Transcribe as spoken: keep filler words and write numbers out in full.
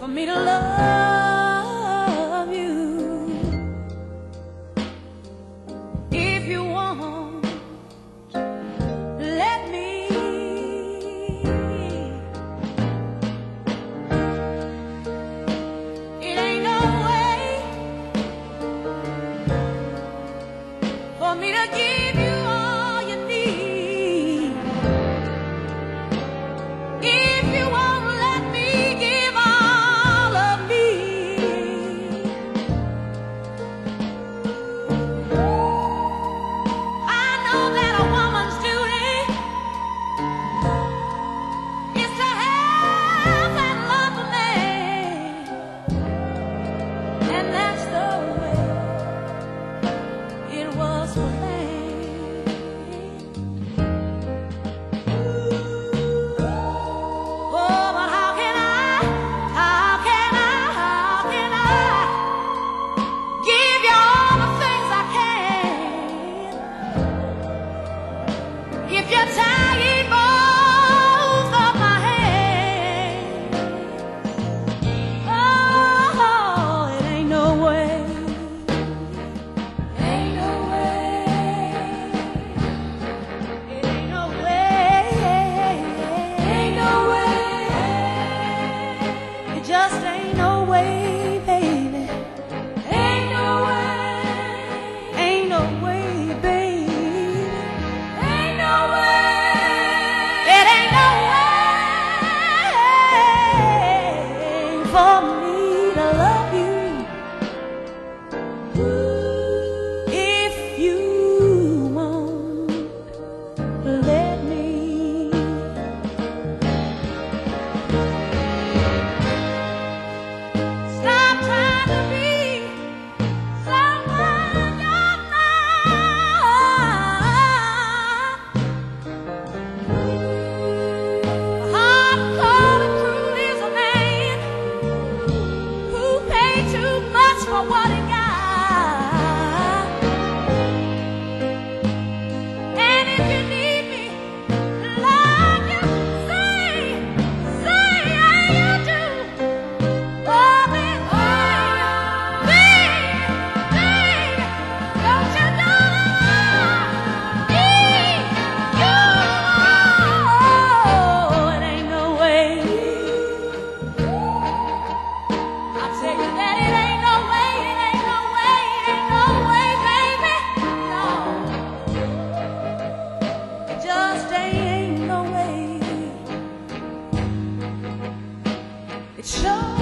me to love you. If you want, let me. It ain't no way for me to give you all you need. If you won't let me give all of me, I know that a woman's duty is to help and love a man, and that's the way it was for me. If you're tying both of my hands, oh, it ain't no way, ain't no way, it ain't no way, ain't no way, it just ain't no way, baby, ain't no way, ain't no way, baby. For me to love you, if you won't let me. Stop trying to be someone you're not. Hard-cold and cruel is a man who paid too much for what he got. And if you need me to love you, say, say how you do. Oh, baby, baby, baby, don't you know that I need you? Oh, it ain't no way. I'll tell you that it ain't no way, it ain't no way, it ain't no way, baby. No, it just ain't no way. It sure